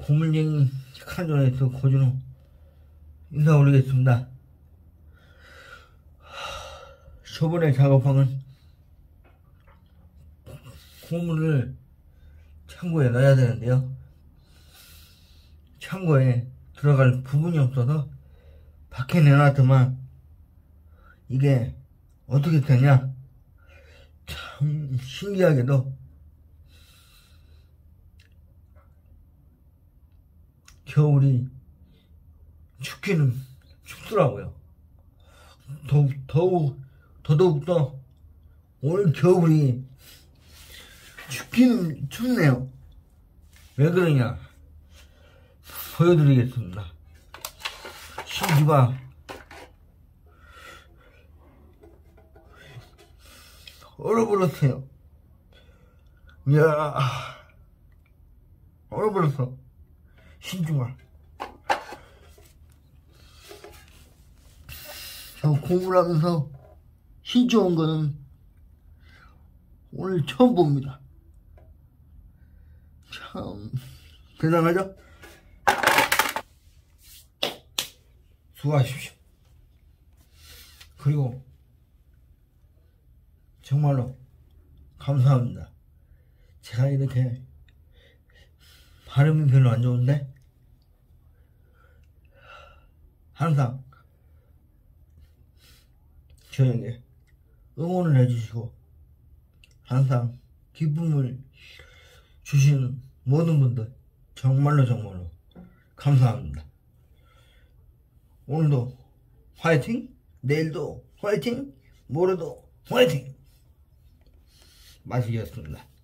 고물쟁이 칸존에서 고준호 인사 올리겠습니다. 저번에 작업한 고물을 창고에 넣어야 되는데요. 창고에 들어갈 부분이 없어서 밖에 내놨더만 이게 어떻게 되냐. 참 신기하게도 겨울이 춥기는 춥더라고요. 더더욱더 올 겨울이 춥기는 춥네요. 왜 그러냐 보여드리겠습니다. 신주가 얼어버렸어요. 이야, 얼어버렸어. 신주가. 저 공부하면서 신주 온 거는 오늘 처음 봅니다. 참 대단하죠? 수고하십시오. 그리고 정말로 감사합니다. 제가 이렇게 발음이 별로 안 좋은데 항상 저에게 응원을 해주시고 항상 기쁨을 주시는 모든 분들 정말로 감사합니다. 오늘도 화이팅! 내일도 화이팅! 모레도 화이팅! 마치겠습니다.